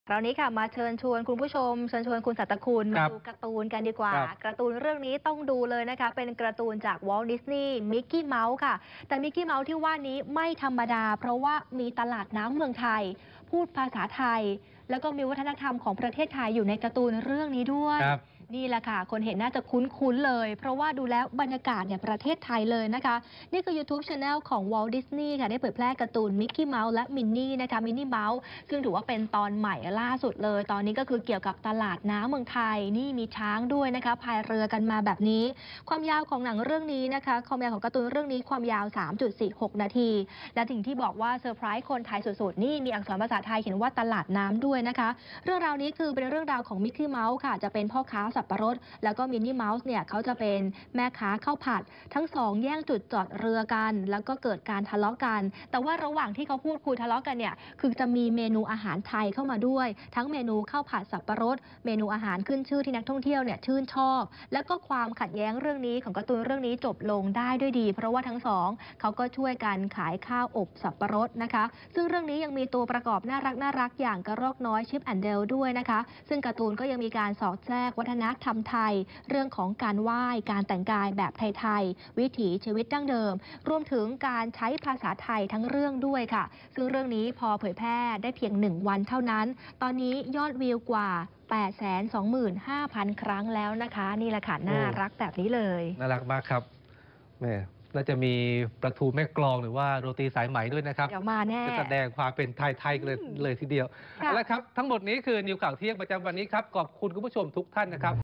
คราวนี้ค่ะมาเชิญชวนคุณผู้ชมเชิญชวนคุณสัตคุณมาดูการ์ตูนกันดีกว่าการ์ตูนเรื่องนี้ต้องดูเลยนะคะเป็นการ์ตูนจากวอลต์ดิสนีย์มิกกี้เมาส์ค่ะแต่มิกกี้เมาส์ที่ว่านี้ไม่ธรรมดาเพราะว่ามีตลาดน้ำเมืองไทยพูดภาษาไทยแล้วก็มีวัฒนธรรมของประเทศไทยอยู่ในการ์ตูนเรื่องนี้ด้วยนี่แหละค่ะคนเห็นน่าจะคุ้นเลยเพราะว่าดูแล้วบรรยากาศเนี่ยประเทศไทยเลยนะคะนี่คือ YouTube Channel ของ Walt Disney ค่ะได้เผยแพร่การ์ตูนมิกกี้เมาส์และมินนี่นะคะมินนี่เมาส์ซึ่งถือว่าเป็นตอนใหม่ล่าสุดเลยตอนนี้ก็คือเกี่ยวกับตลาดน้ำเมืองไทยนี่มีช้างด้วยนะคะพายเรือกันมาแบบนี้ความยาวของหนังเรื่องนี้นะคะความยาวของการ์ตูนเรื่องนี้ความยาว 3.46 นาทีและสิ่งที่บอกว่าเซอร์ไพรส์คนไทยสุดๆนี่มีอักษรภาษาไทยเขียนว่าตลาดน้ำด้วยนะคะเรื่องราวนี้คือเป็นเรื่องราวของมิกกี้เมาส์ค่ะจะเป็นพ่อค้าสับปะรดแล้วก็มินนี่เมาส์เนี่ยเขาจะเป็นแม่ค้าข้าวผัดทั้งสองแย่งจุดจอดเรือกันแล้วก็เกิดการทะเลาะกันแต่ว่าระหว่างที่เขาพูดคุยทะเลาะกันเนี่ยคือจะมีเมนูอาหารไทยเข้ามาด้วยทั้งเมนูข้าวผัดสับปะรดเมนูอาหารขึ้นชื่อที่นักท่องเที่ยวเนี่ยชื่นชอบแล้วก็ความขัดแย้งเรื่องนี้ของการ์ตูนเรื่องนี้จบลงได้ด้วยดีเพราะว่าทั้งสองเขาก็ช่วยกันขายข้าวอบสับปะรดนะคะซึ่งเรื่องนี้ยังมีตัวประกอบน่ารักอย่างกระรอกน้อยชิปแอนด์เดลด้วยนะคะซึ่งการ์ตูนก็ยังมีการสอดแทรกวัฒนธรรมไทยเรื่องของการไหว้การแต่งกายแบบไทยๆวิถีชีวิตดั้งเดิมรวมถึงการใช้ภาษาไทยทั้งเรื่องด้วยค่ะซึ่งเรื่องนี้พอเผยแพร่ได้เพียง1 วันเท่านั้นตอนนี้ยอดวิวกว่า 825,000 ครั้งแล้วนะคะนี่แหละค่ะน่ารักแบบนี้เลยน่ารักมากครับแม่น่าจะมีปลาทูแม่กลองหรือว่าโรตีสายไหมด้วยนะครับเดี๋ยวมาแน่จะแสดงความเป็นไทยๆเลยทีเดียวแล้วครับทั้งหมดนี้คือนิวข่าวเที่ยงประจำวันนี้ครับขอบคุณคุณผู้ชมทุกท่านนะครับ